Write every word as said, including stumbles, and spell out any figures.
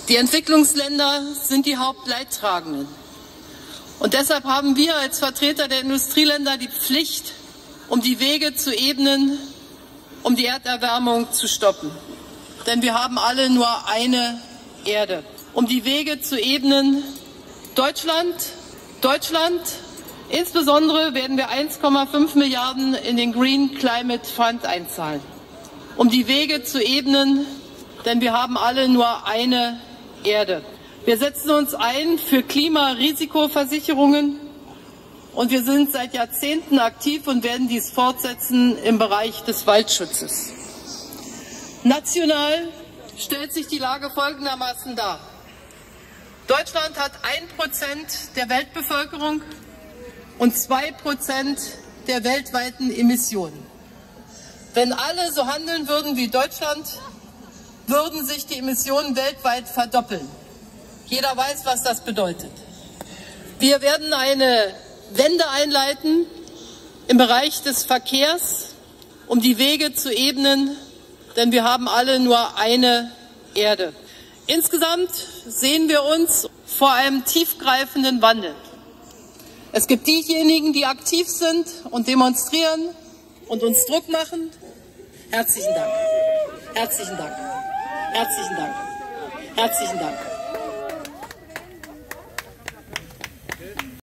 Die Entwicklungsländer sind die Hauptleidtragenden. Und deshalb haben wir als Vertreter der Industrieländer die Pflicht, um die Wege zu ebnen, um die Erderwärmung zu stoppen. Denn wir haben alle nur eine Erde. Um die Wege zu ebnen, Deutschland, Deutschland, insbesondere werden wir eins Komma fünf Milliarden in den Green Climate Fund einzahlen. Um die Wege zu ebnen, denn wir haben alle nur eine Erde. Wir setzen uns ein für Klimarisikoversicherungen und wir sind seit Jahrzehnten aktiv und werden dies fortsetzen im Bereich des Waldschutzes. National stellt sich die Lage folgendermaßen dar. Deutschland hat ein Prozent der Weltbevölkerung und zwei Prozent der weltweiten Emissionen. Wenn alle so handeln würden wie Deutschland, würden sich die Emissionen weltweit verdoppeln. Jeder weiß, was das bedeutet. Wir werden eine Wende einleiten im Bereich des Verkehrs, um die Wege zu ebnen, denn wir haben alle nur eine Erde. Insgesamt sehen wir uns vor einem tiefgreifenden Wandel. Es gibt diejenigen, die aktiv sind und demonstrieren und uns Druck machen. Herzlichen Dank. Herzlichen Dank. Herzlichen Dank. Herzlichen Dank.